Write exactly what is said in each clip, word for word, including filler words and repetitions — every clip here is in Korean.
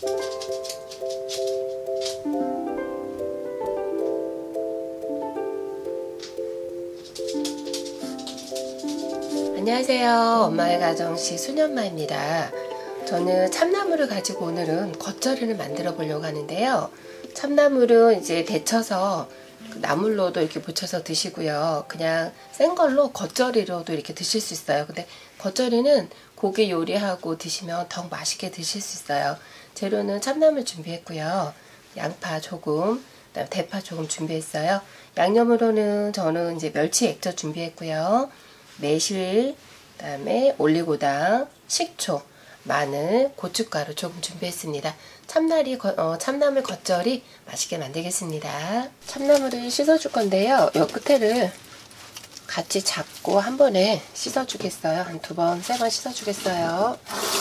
안녕하세요. 엄마의 가정식 수년마입니다. 저는 참나물을 가지고 오늘은 겉절이를 만들어 보려고 하는데요. 참나물은 이제 데쳐서 나물로도 이렇게 무쳐서 드시고요. 그냥 생 걸로 겉절이로도 이렇게 드실 수 있어요. 근데 겉절이는 고기 요리하고 드시면 더욱 맛있게 드실 수 있어요. 재료는 참나물 준비했고요. 양파 조금, 그다음에 대파 조금 준비했어요. 양념으로는 저는 이제 멸치 액젓 준비했고요. 매실, 그다음에 올리고당, 식초, 마늘, 고춧가루 조금 준비했습니다. 참나리, 어, 참나물 겉절이 맛있게 만들겠습니다. 참나물을 씻어줄 건데요. 요 끝에를 같이 잡고 한 번에 씻어주겠어요. 한 두 번, 세 번 씻어주겠어요.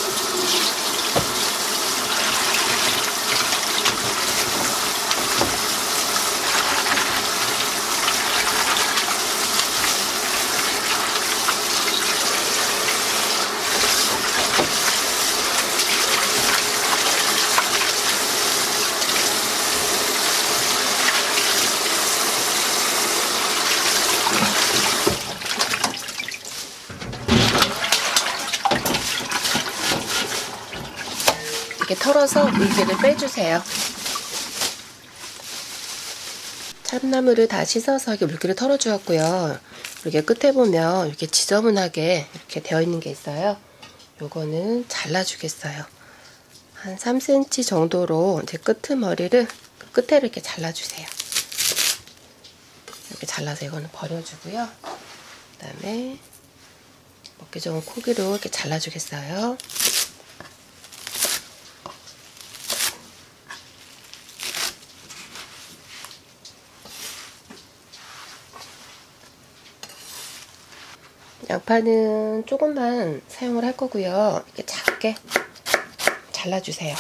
이렇게 털어서 물기를 빼주세요. 참나물을 다 씻어서 이렇게 물기를 털어주었고요. 이렇게 끝에 보면 이렇게 지저분하게 이렇게 되어 있는 게 있어요. 요거는 잘라주겠어요. 한 삼 센티미터 정도로 이제 끄트머리를 끝에를 이렇게 잘라주세요. 이렇게 잘라서 이거는 버려주고요. 그 다음에 먹기 좋은 크기로 이렇게 잘라주겠어요. 양파는 조금만 사용을 할 거고요. 이렇게 작게 잘라주세요.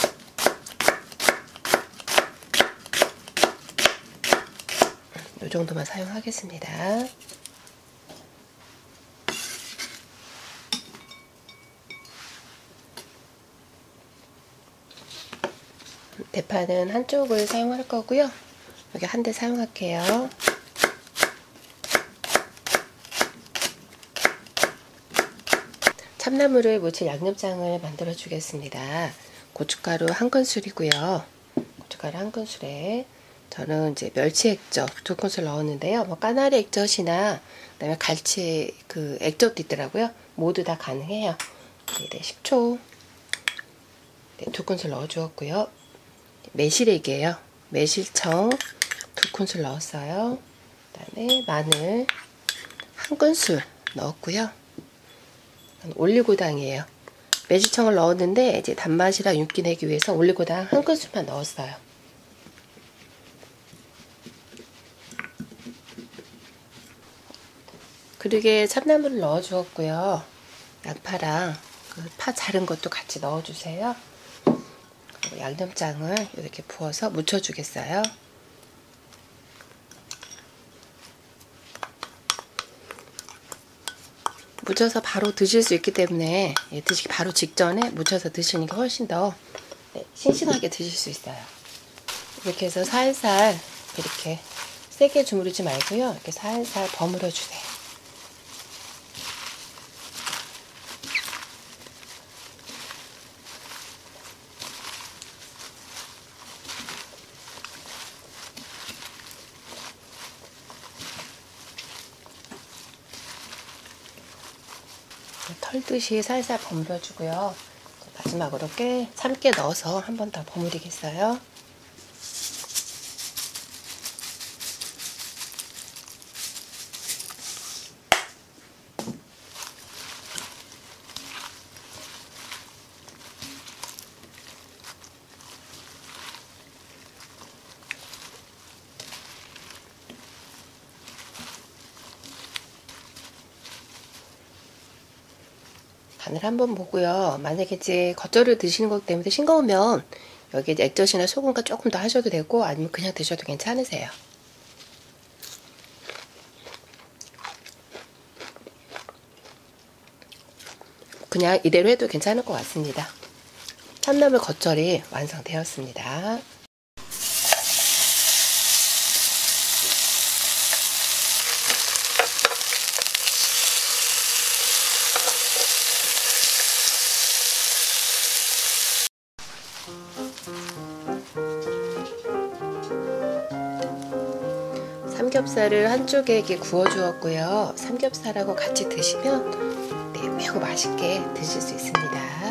이 정도만 사용하겠습니다. 대파는 한쪽을 사용할 거고요. 여기 한 대 사용할게요. 참나물을 무칠 양념장을 만들어 주겠습니다. 고춧가루 한 큰술이고요. 고춧가루 한 큰술에 저는 이제 멸치 액젓 두 큰술 넣었는데요. 뭐 까나리 액젓이나 그다음에 갈치 그 액젓도 있더라고요. 모두 다 가능해요. 네, 식초 네, 두 큰술 넣어 주었고요. 매실액이에요. 매실청 두 큰술 넣었어요. 그다음에 마늘 한 큰술 넣었고요. 올리고당이에요. 매실청을 넣었는데 이제 단맛이랑 윤기 내기 위해서 올리고당 한 큰술만 넣었어요. 그릇에 참나물을 넣어 주었고요. 양파랑 그 파 자른 것도 같이 넣어 주세요. 그리고 양념장을 이렇게 부어서 묻혀 주겠어요. 묻혀서 바로 드실 수 있기 때문에 드시기 바로 직전에 묻혀서 드시는 게 훨씬 더 네, 싱싱하게 드실 수 있어요. 이렇게 해서 살살 이렇게 세게 주무르지 말고요. 이렇게 살살 버무려 주세요. 털듯이 살살 버무려 주고요. 마지막으로 깨, 참깨 넣어서 한 번 더 버무리겠어요. 간을 한번 보고요. 만약에 이제 겉절이를 드시는 것 때문에 싱거우면 여기에 액젓이나 소금과 조금 더 하셔도 되고 아니면 그냥 드셔도 괜찮으세요. 그냥 이대로 해도 괜찮을 것 같습니다. 참나물 겉절이 완성되었습니다. 삼겹살을 한쪽에 이렇게 구워 주었고요. 삼겹살하고 같이 드시면 네, 매우 맛있게 드실 수 있습니다.